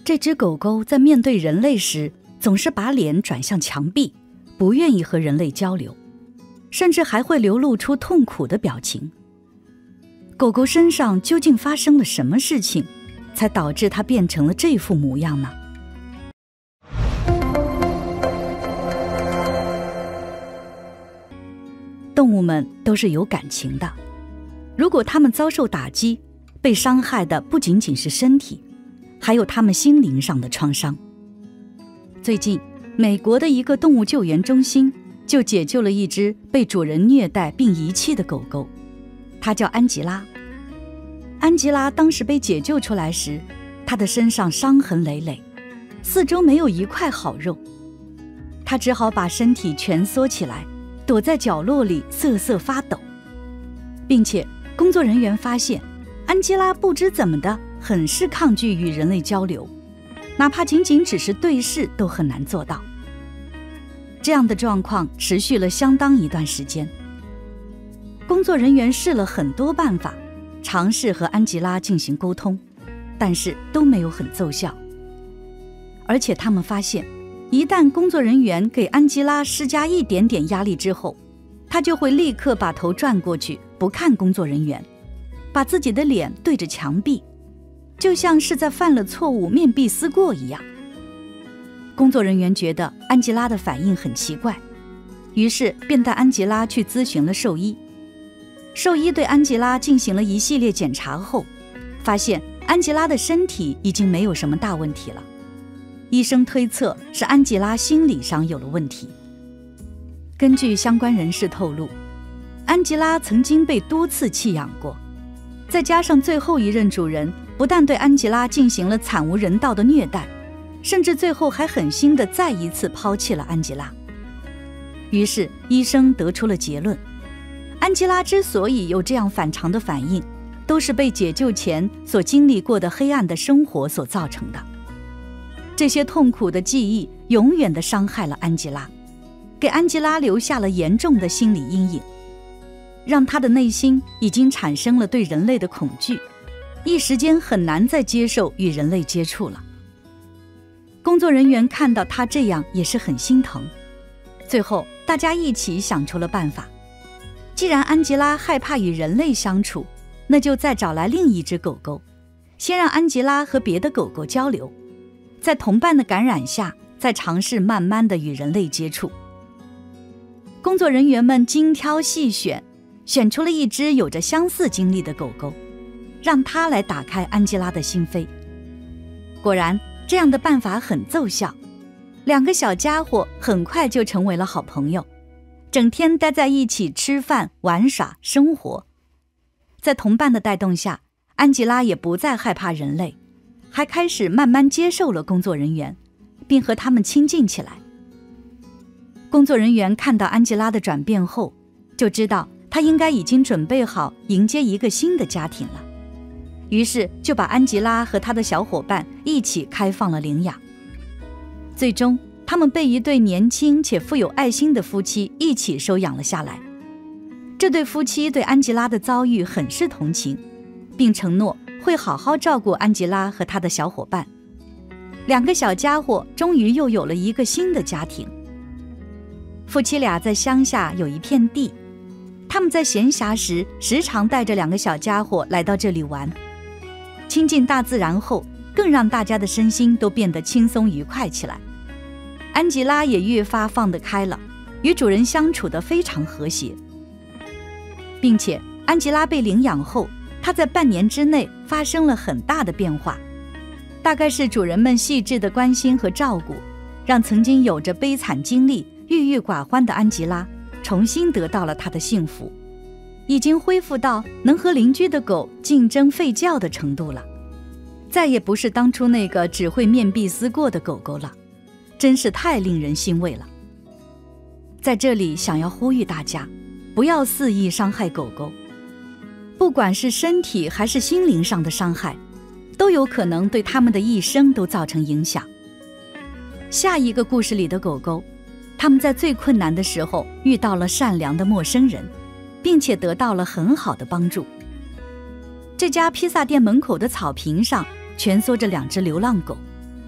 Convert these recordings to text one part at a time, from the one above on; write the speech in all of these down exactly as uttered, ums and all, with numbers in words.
这只狗狗在面对人类时，总是把脸转向墙壁，不愿意和人类交流，甚至还会流露出痛苦的表情。狗狗身上究竟发生了什么事情，才导致它变成了这副模样呢？动物们都是有感情的，如果它们遭受打击，被伤害的不仅仅是身体，还有它们心灵上的创伤。最近，美国的一个动物救援中心就解救了一只被主人虐待并遗弃的狗狗，它叫安吉拉。安吉拉当时被解救出来时，她的身上伤痕累累，四周没有一块好肉，她只好把身体蜷缩起来，躲在角落里瑟瑟发抖，并且工作人员发现安吉拉不知怎么的很是抗拒与人类交流，哪怕仅仅只是对视都很难做到。这样的状况持续了相当一段时间，工作人员试了很多办法，尝试和安吉拉进行沟通，但是都没有很奏效。而且他们发现，一旦工作人员给安吉拉施加一点点压力之后，他就会立刻把头转过去，不看工作人员，把自己的脸对着墙壁，就像是在犯了错误面壁思过一样。工作人员觉得安吉拉的反应很奇怪，于是便带安吉拉去咨询了兽医。兽医对安吉拉进行了一系列检查后，发现安吉拉的身体已经没有什么大问题了。医生推测是安吉拉心理上有了问题。根据相关人士透露，安吉拉曾经被多次弃养过，再加上最后一任主人不但对安吉拉进行了惨无人道的虐待，甚至最后还狠心地再一次抛弃了安吉拉。于是医生得出了结论，安吉拉之所以有这样反常的反应，都是被解救前所经历过的黑暗的生活所造成的。这些痛苦的记忆永远地伤害了安吉拉，给安吉拉留下了严重的心理阴影，让她的内心已经产生了对人类的恐惧，一时间很难再接受与人类接触了。工作人员看到她这样也是很心疼，最后大家一起想出了办法，既然安吉拉害怕与人类相处，那就再找来另一只狗狗，先让安吉拉和别的狗狗交流，在同伴的感染下，再尝试慢慢地与人类接触。工作人员们精挑细选，选出了一只有着相似经历的狗狗，让它来打开安吉拉的心扉。果然，这样的办法很奏效，两个小家伙很快就成为了好朋友，整天待在一起吃饭、玩耍、生活。在同伴的带动下，安吉拉也不再害怕人类，还开始慢慢接受了工作人员，并和他们亲近起来。工作人员看到安吉拉的转变后，就知道她应该已经准备好迎接一个新的家庭了，于是就把安吉拉和她的小伙伴一起开放了领养。最终，他们被一对年轻且富有爱心的夫妻一起收养了下来。这对夫妻对安吉拉的遭遇很是同情，并承诺会好好照顾安吉拉和她的小伙伴。两个小家伙终于又有了一个新的家庭。夫妻俩在乡下有一片地，他们在闲暇时时常带着两个小家伙来到这里玩。亲近大自然后，更让大家的身心都变得轻松愉快起来。安吉拉也越发放得开了，与主人相处得非常和谐。并且安吉拉被领养后，她在半年之内发生了很大的变化，大概是主人们细致的关心和照顾，让曾经有着悲惨经历、郁郁寡欢的安吉拉重新得到了她的幸福，已经恢复到能和邻居的狗竞争吠叫的程度了，再也不是当初那个只会面壁思过的狗狗了，真是太令人欣慰了。在这里想要呼吁大家，不要肆意伤害狗狗，不管是身体还是心灵上的伤害，都有可能对他们的一生都造成影响。下一个故事里的狗狗，他们在最困难的时候遇到了善良的陌生人，并且得到了很好的帮助。这家披萨店门口的草坪上蜷缩着两只流浪狗，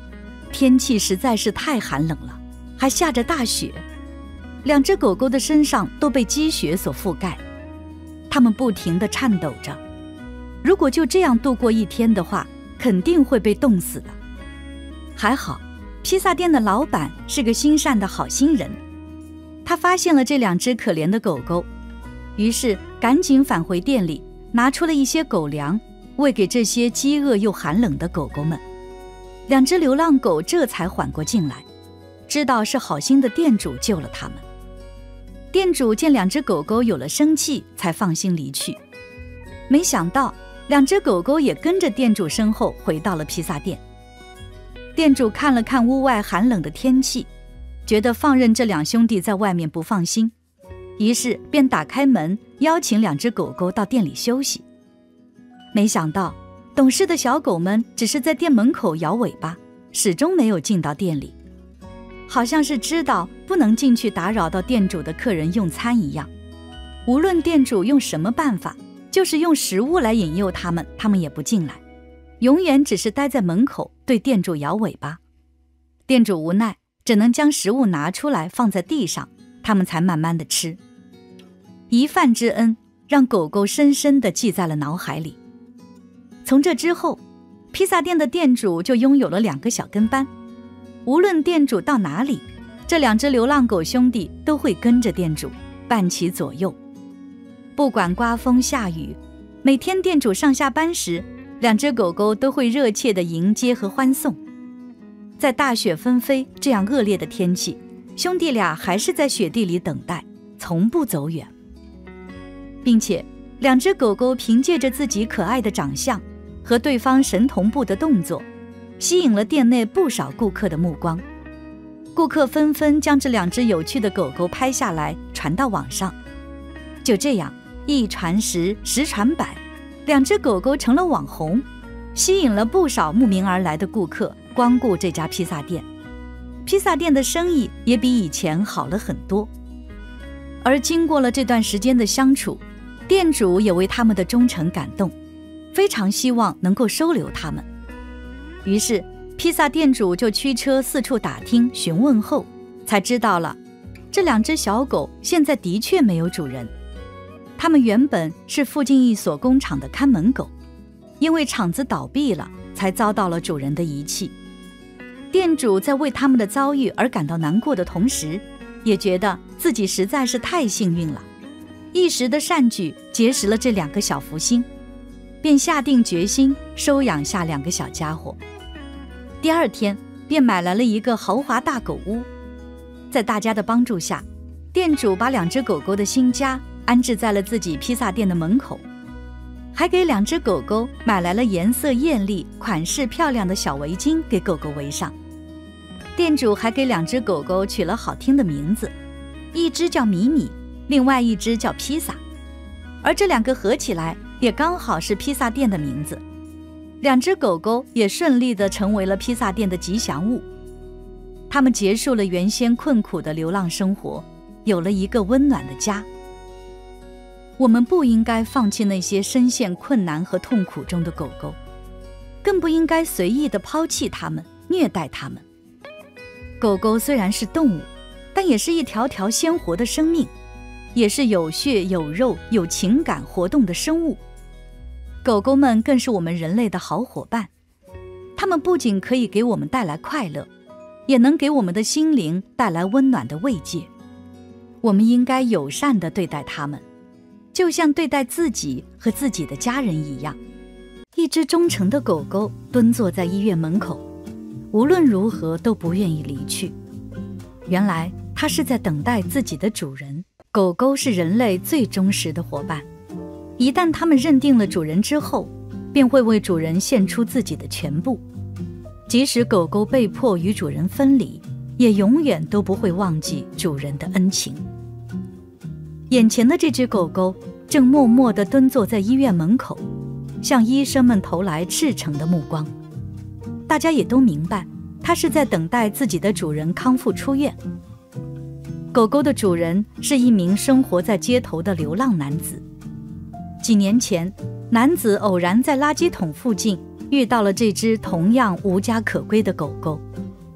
天气实在是太寒冷了，还下着大雪，两只狗狗的身上都被积雪所覆盖，它们不停地颤抖着。如果就这样度过一天的话，肯定会被冻死的。还好，披萨店的老板是个心善的好心人，他发现了这两只可怜的狗狗，于是赶紧返回店里，拿出了一些狗粮，喂给这些饥饿又寒冷的狗狗们。两只流浪狗这才缓过劲来，知道是好心的店主救了它们。店主见两只狗狗有了生气，才放心离去。没想到两只狗狗也跟着店主身后回到了披萨店。店主看了看屋外寒冷的天气，觉得放任这两兄弟在外面不放心，于是便打开门，邀请两只狗狗到店里休息。没想到懂事的小狗们只是在店门口摇尾巴，始终没有进到店里，好像是知道不能进去打扰到店主的客人用餐一样。无论店主用什么办法，就是用食物来引诱他们，他们也不进来，永远只是待在门口对店主摇尾巴。店主无奈，只能将食物拿出来放在地上，他们才慢慢的吃。一饭之恩让狗狗深深地记在了脑海里。从这之后，披萨店的店主就拥有了两个小跟班，无论店主到哪里，这两只流浪狗兄弟都会跟着店主伴其左右。不管刮风下雨，每天店主上下班时，两只狗狗都会热切地迎接和欢送。在大雪纷飞这样恶劣的天气，兄弟俩还是在雪地里等待，从不走远。并且两只狗狗凭借着自己可爱的长相和对方神同步的动作，吸引了店内不少顾客的目光。顾客纷纷将这两只有趣的狗狗拍下来传到网上。就这样一传十，十传百，两只狗狗成了网红，吸引了不少慕名而来的顾客光顾这家披萨店。披萨店的生意也比以前好了很多。而经过了这段时间的相处，店主也为他们的忠诚感动，非常希望能够收留他们。于是披萨店主就驱车四处打听询问后，才知道了这两只小狗现在的确没有主人。它们原本是附近一所工厂的看门狗，因为厂子倒闭了，才遭到了主人的遗弃。店主在为他们的遭遇而感到难过的同时，也觉得自己实在是太幸运了，一时的善举结识了这两个小福星，便下定决心收养下两个小家伙。第二天便买来了一个豪华大狗屋。在大家的帮助下，店主把两只狗狗的新家安置在了自己披萨店的门口，还给两只狗狗买来了颜色艳丽、款式漂亮的小围巾给狗狗围上。店主还给两只狗狗取了好听的名字，一只叫米米，另外一只叫披萨，而这两个合起来也刚好是披萨店的名字。两只狗狗也顺利地成为了披萨店的吉祥物。它们结束了原先困苦的流浪生活，有了一个温暖的家。我们不应该放弃那些深陷困难和痛苦中的狗狗，更不应该随意地抛弃它们，虐待它们。狗狗虽然是动物，但也是一条条鲜活的生命，也是有血有肉有情感活动的生物。狗狗们更是我们人类的好伙伴，它们不仅可以给我们带来快乐，也能给我们的心灵带来温暖的慰藉。我们应该友善地对待它们，就像对待自己和自己的家人一样。一只忠诚的狗狗蹲坐在医院门口，无论如何都不愿意离去。原来它是在等待自己的主人。狗狗是人类最忠实的伙伴，一旦它们认定了主人之后，便会为主人献出自己的全部。即使狗狗被迫与主人分离，也永远都不会忘记主人的恩情。眼前的这只狗狗正默默地蹲坐在医院门口，向医生们投来赤诚的目光。大家也都明白，它是在等待自己的主人康复出院。狗狗的主人是一名生活在街头的流浪男子。几年前，男子偶然在垃圾桶附近遇到了这只同样无家可归的狗狗，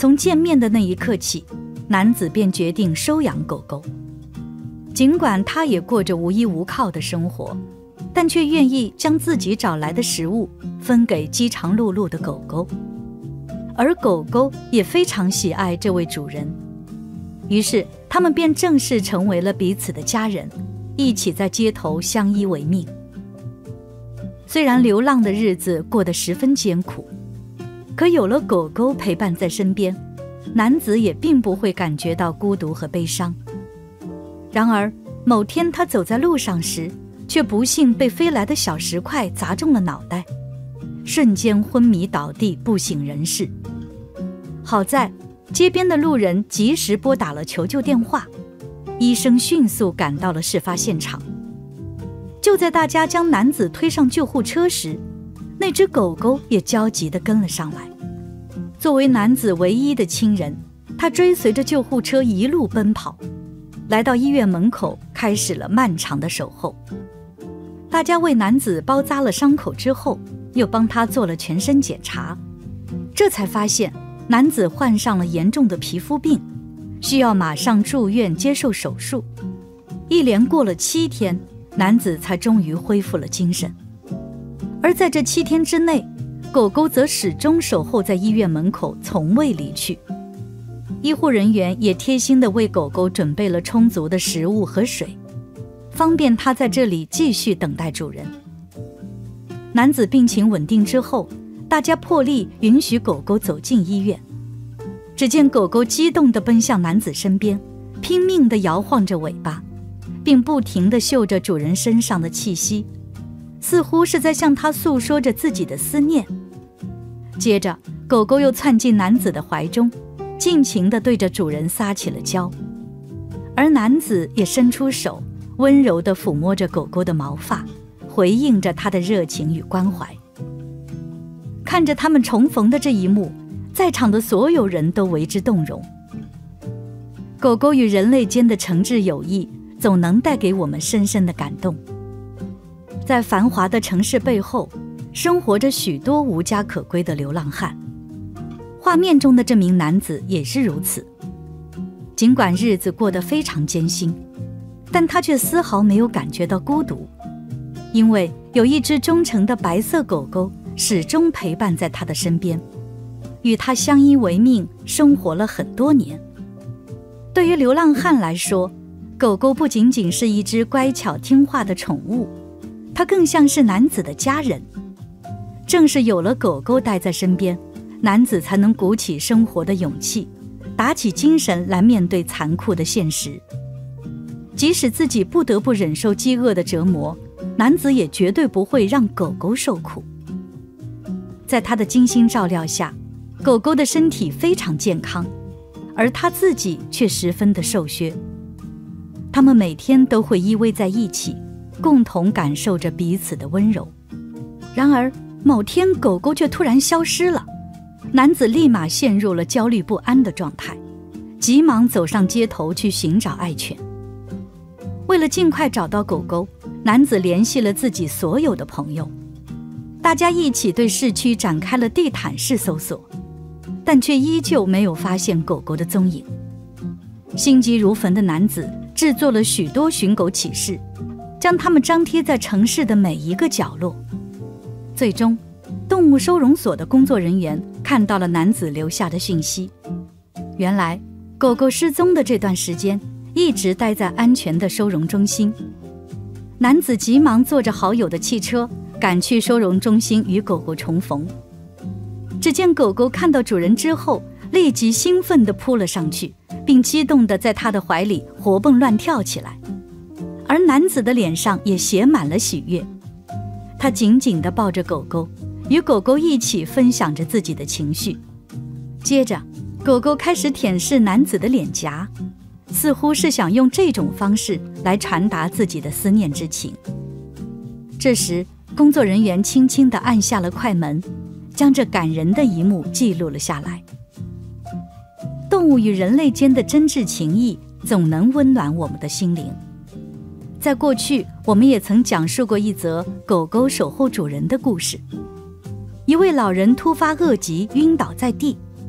从见面的那一刻起，男子便决定收养狗狗。尽管他也过着无依无靠的生活，但却愿意将自己找来的食物分给饥肠辘辘的狗狗，而狗狗也非常喜爱这位主人。于是他们便正式成为了彼此的家人，一起在街头相依为命。虽然流浪的日子过得十分艰苦，可有了狗狗陪伴在身边，男子也并不会感觉到孤独和悲伤。然而某天他走在路上时，却不幸被飞来的小石块砸中了脑袋，瞬间昏迷倒地，不省人事。好在街边的路人及时拨打了求救电话，医生迅速赶到了事发现场。就在大家将男子推上救护车时，那只狗狗也焦急地跟了上来。作为男子唯一的亲人，他追随着救护车一路奔跑，来到医院门口，开始了漫长的守候。大家为男子包扎了伤口之后，又帮他做了全身检查，这才发现男子患上了严重的皮肤病，需要马上住院接受手术。一连过了七天，男子才终于恢复了精神。而在这七天之内，狗狗则始终守候在医院门口，从未离去。医护人员也贴心地为狗狗准备了充足的食物和水，方便它在这里继续等待主人。男子病情稳定之后，大家破例允许狗狗走进医院。只见狗狗激动地奔向男子身边，拼命地摇晃着尾巴，并不停地嗅着主人身上的气息，似乎是在向他诉说着自己的思念。接着，狗狗又窜进男子的怀中，尽情地对着主人撒起了娇，而男子也伸出手，温柔地抚摸着狗狗的毛发，回应着他的热情与关怀。看着他们重逢的这一幕，在场的所有人都为之动容。狗狗与人类间的诚挚友谊，总能带给我们深深的感动。在繁华的城市背后，生活着许多无家可归的流浪汉。画面中的这名男子也是如此。尽管日子过得非常艰辛，但他却丝毫没有感觉到孤独，因为有一只忠诚的白色狗狗始终陪伴在他的身边，与他相依为命，生活了很多年。对于流浪汉来说，狗狗不仅仅是一只乖巧听话的宠物，它更像是男子的家人。正是有了狗狗待在身边，男子才能鼓起生活的勇气，打起精神来面对残酷的现实。即使自己不得不忍受饥饿的折磨，男子也绝对不会让狗狗受苦。在他的精心照料下，狗狗的身体非常健康，而他自己却十分的瘦削。他们每天都会依偎在一起，共同感受着彼此的温柔。然而某天狗狗却突然消失了，男子立马陷入了焦虑不安的状态，急忙走上街头去寻找爱犬。为了尽快找到狗狗，男子联系了自己所有的朋友，大家一起对市区展开了地毯式搜索，但却依旧没有发现狗狗的踪影。心急如焚的男子制作了许多寻狗启事，将它们张贴在城市的每一个角落。最终，动物收容所的工作人员看到了男子留下的讯息。原来，狗狗失踪的这段时间一直待在安全的收容中心。男子急忙坐着好友的汽车赶去收容中心与狗狗重逢。只见狗狗看到主人之后，立即兴奋地扑了上去，并激动地在他的怀里活蹦乱跳起来。而男子的脸上也写满了喜悦，他紧紧地抱着狗狗，与狗狗一起分享着自己的情绪。接着，狗狗开始舔舐男子的脸颊，似乎是想用这种方式来传达自己的思念之情。这时，工作人员轻轻地按下了快门，将这感人的一幕记录了下来。动物与人类间的真挚情谊总能温暖我们的心灵。在过去，我们也曾讲述过一则狗狗守候主人的故事。一位老人突发恶疾，晕倒在地，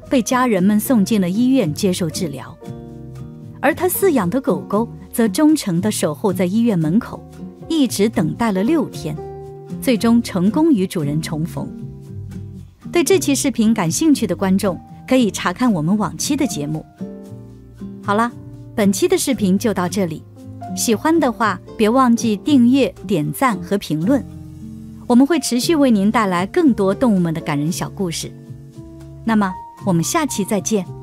被家人们送进了医院接受治疗，而他饲养的狗狗则忠诚地守候在医院门口，一直等待了六天，最终成功与主人重逢。对这期视频感兴趣的观众可以查看我们往期的节目。好了，本期的视频就到这里，喜欢的话别忘记订阅、点赞和评论，我们会持续为您带来更多动物们的感人小故事。那么我们下期再见。